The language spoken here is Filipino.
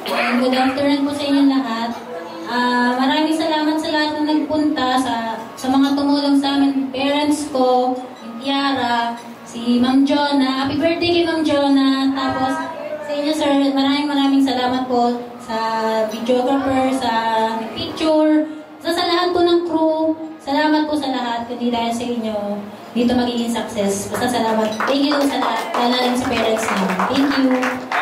Good afternoon po sa inyo lahat. Maraming salamat sa lahat na nagpunta, sa mga tumulong sa amin, parents ko, yung Tiarra, si Ma'am Jonah. Happy birthday kay Ma'am Jonah. Tapos sa inyo sir, maraming salamat po sa videographer, sa picture, sa lahat po ng crew. Salamat po sa lahat, kundi dahil sa inyo, dito magiging success. Basta salamat. Thank you sa lahat, lalo sa parents namin. Thank you.